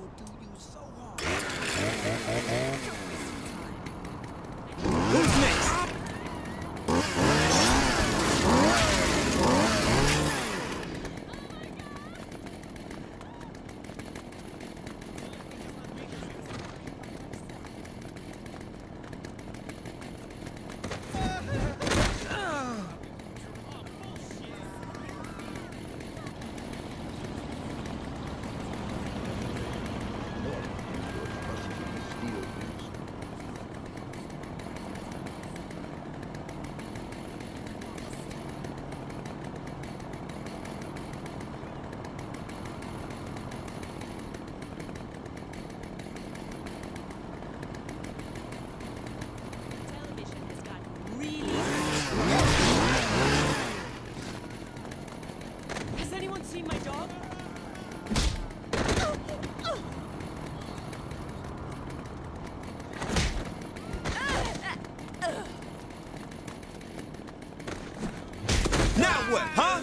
Who's next? Now what, huh?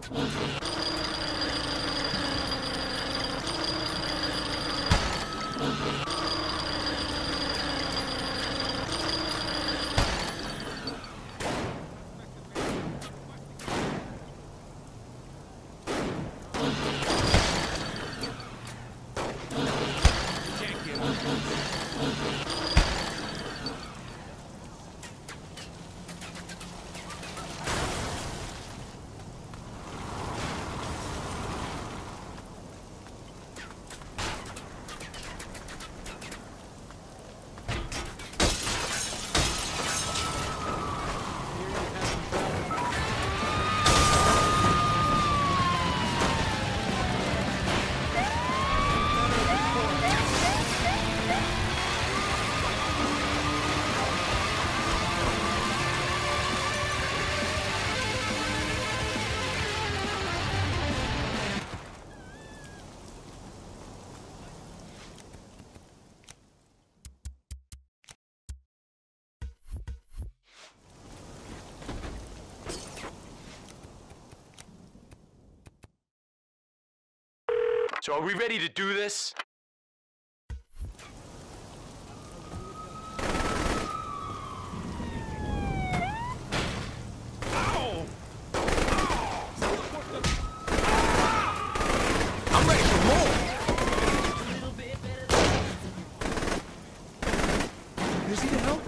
So are we ready to do this? I'm ready for more. Is he to help?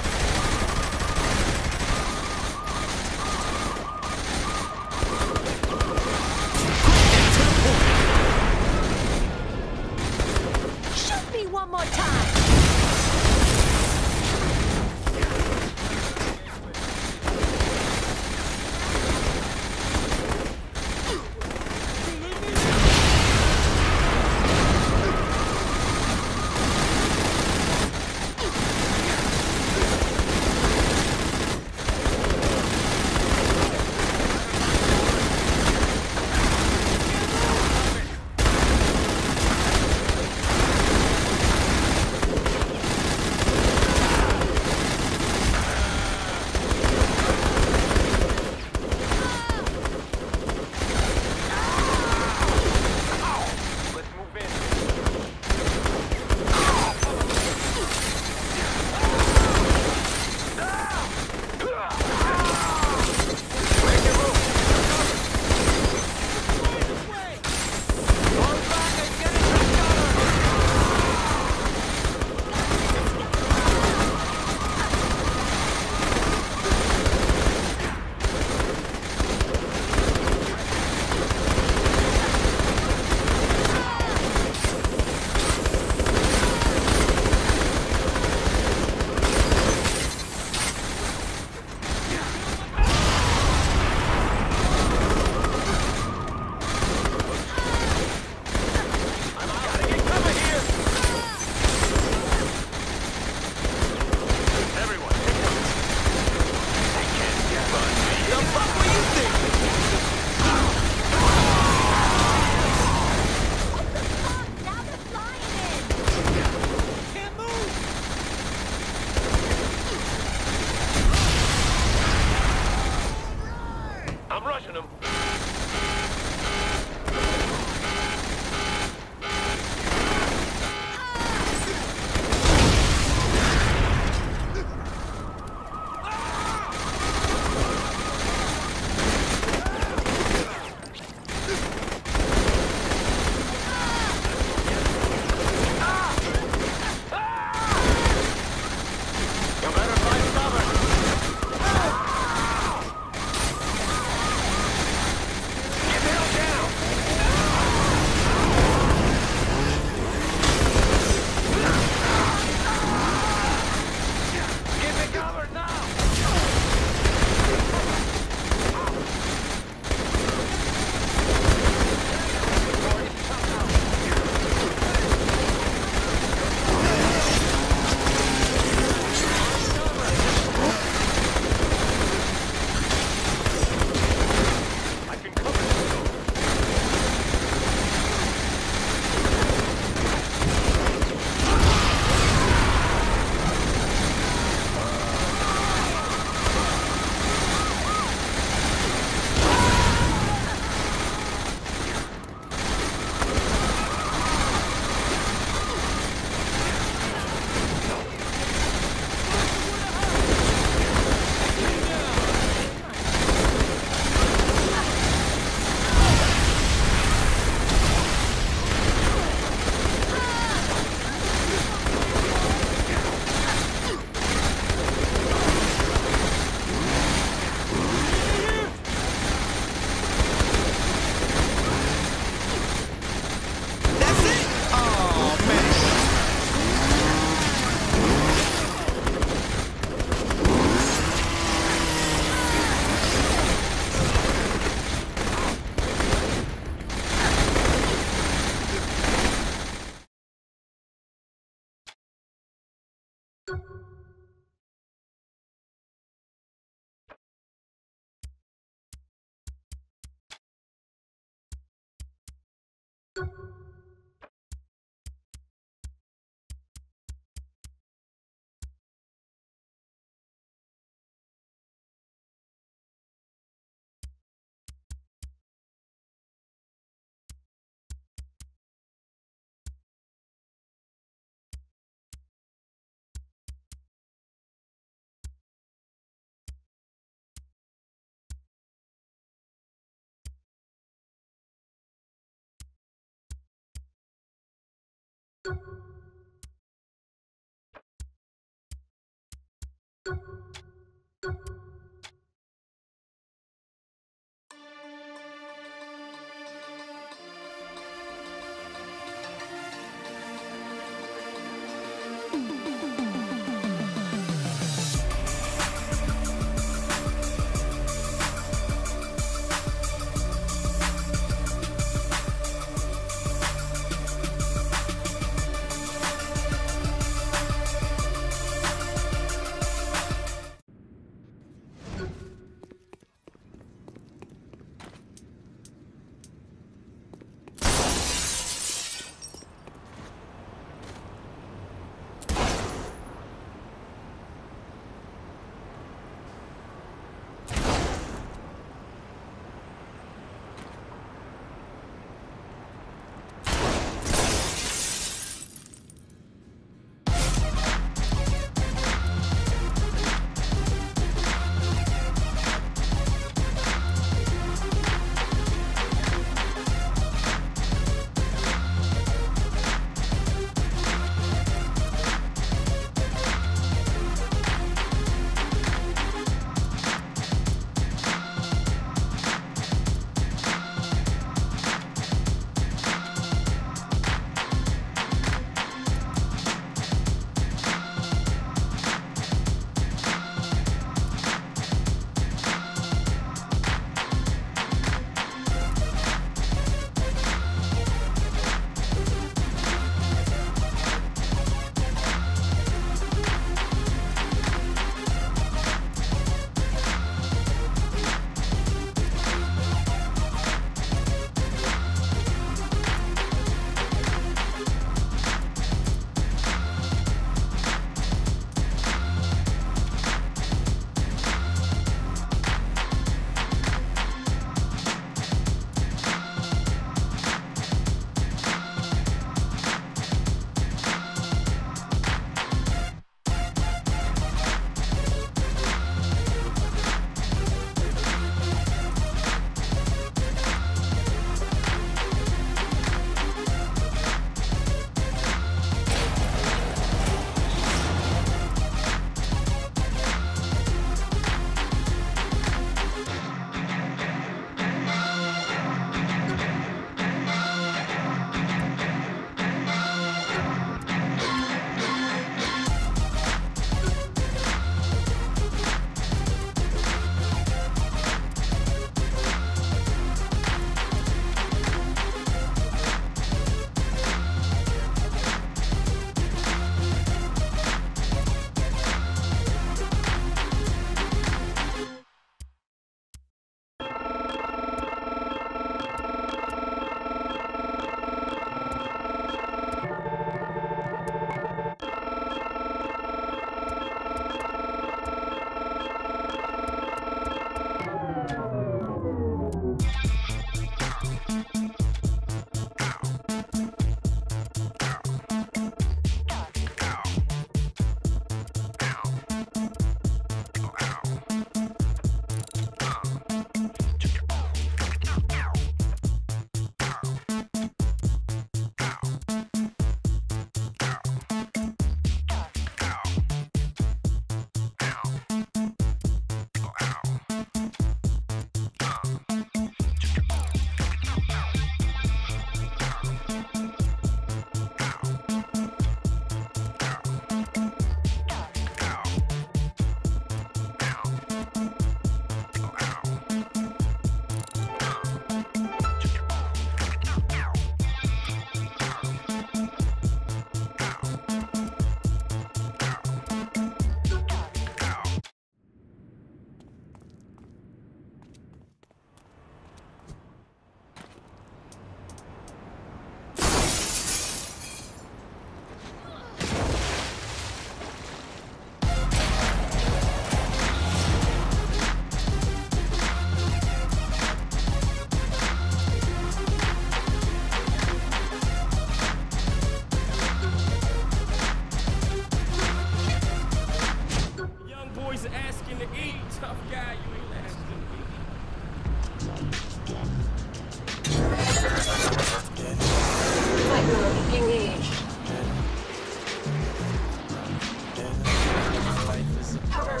Cover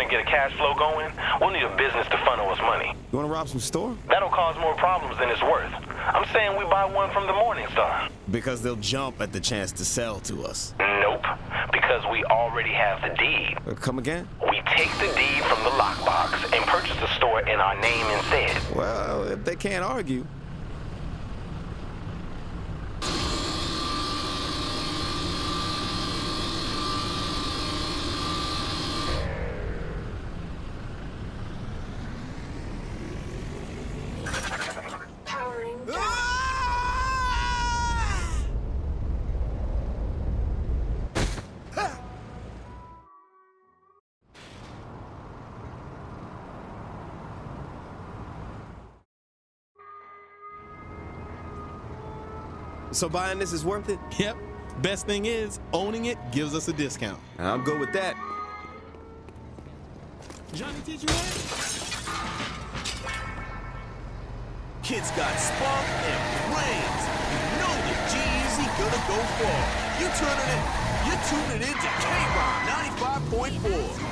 to get a cash flow going, we'll need a business to funnel us money. You wanna rob some store? That'll cause more problems than it's worth. I'm saying we buy one from the Morningstar. Because they'll jump at the chance to sell to us. Nope, because we already have the deed. Come again? We take the deed from the lockbox and purchase the store in our name instead. Well, if they can't argue. So buying this is worth it? Yep. Best thing is, owning it gives us a discount. I'm good with that. Johnny teach you that? Kids got spunk and brains. You know the G-Eazy gonna go far. You're tuning in to K-Rock 95.4.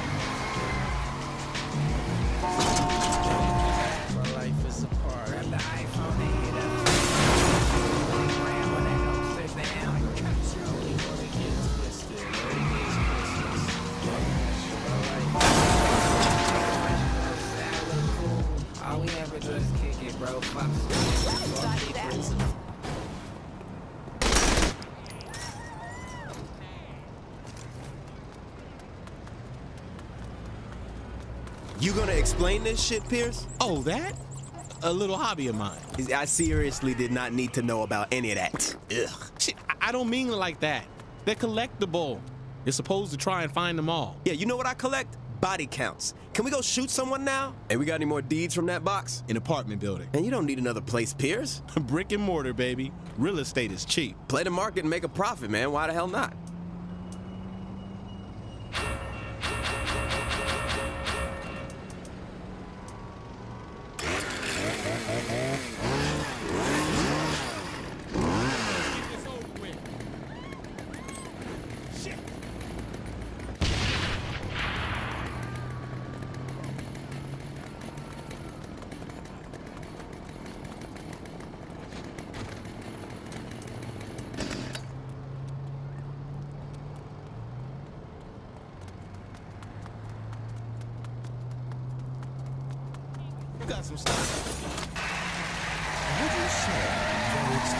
You gonna explain this shit, Pierce? Oh, that? A little hobby of mine. I seriously did not need to know about any of that. Ugh. Shit, I don't mean it like that. They're collectible. You're supposed to try and find them all. Yeah, you know what I collect? Body counts. Can we go shoot someone now? Hey, we got any more deeds from that box? An apartment building. Man, you don't need another place, Pierce. Brick and mortar, baby. Real estate is cheap. Play the market and make a profit, man. Why the hell not? You got some stuff. Would you say that it's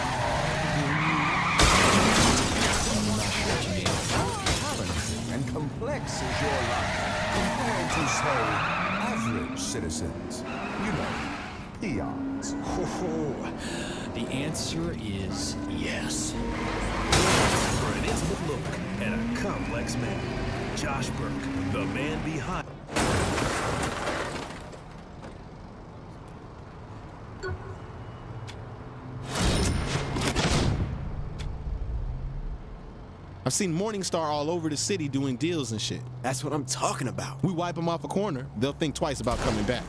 hard when you talented and complex is your life compared to, say, average citizens? You know, peons. The answer is yes. For an intimate look at a complex man, Josh Burke, the man behind. I've seen Morningstar all over the city doing deals and shit. That's what I'm talking about. We wipe them off a corner, they'll think twice about coming back.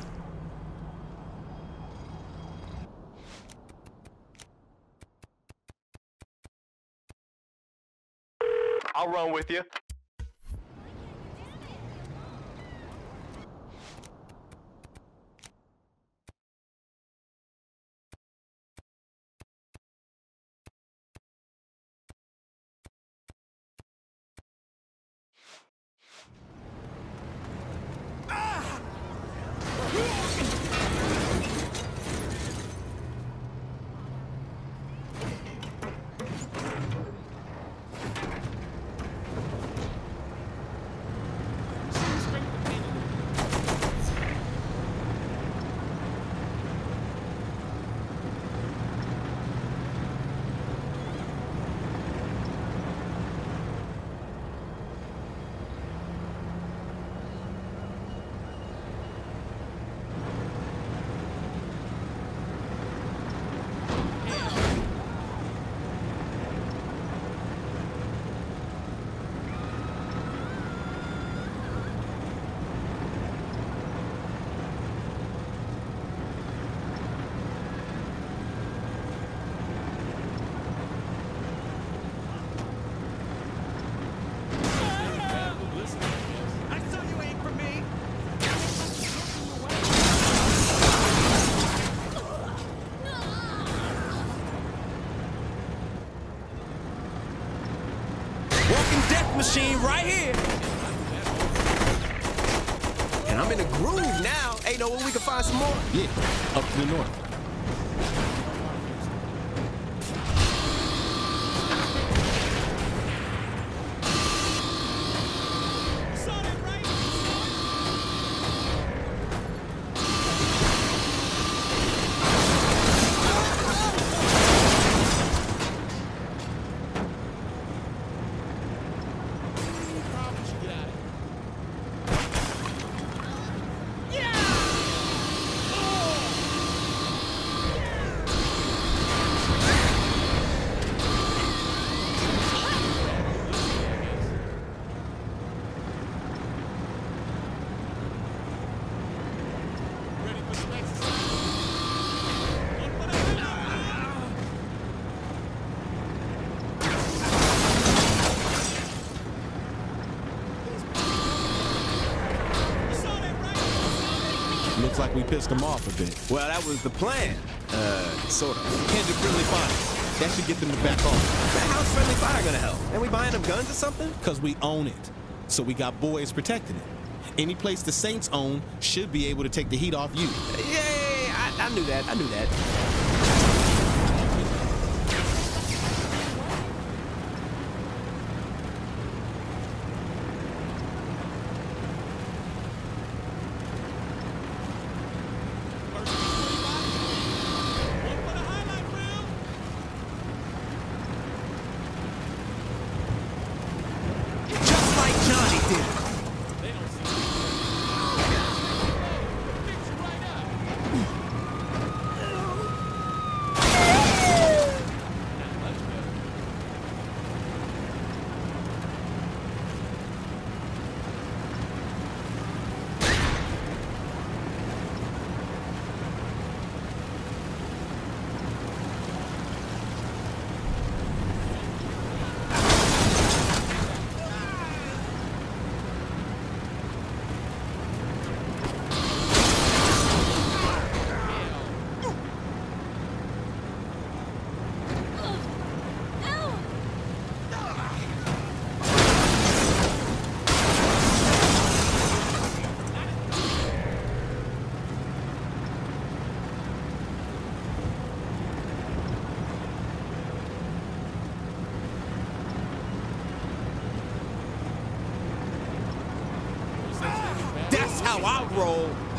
I'll run with you. right here. And I'm in the groove now. Ain't no way we can find some more. Yeah, up to the north. Looks like we pissed them off a bit. Well, that was the plan. Sort of. Handed friendly fire. That should get them to back off. Now, how's friendly fire gonna help? And we buying them guns or something? Because we own it. So we got boys protecting it. Any place the Saints own should be able to take the heat off you. Yeah, I knew that. I knew that. Just like Johnny did. That's how I roll.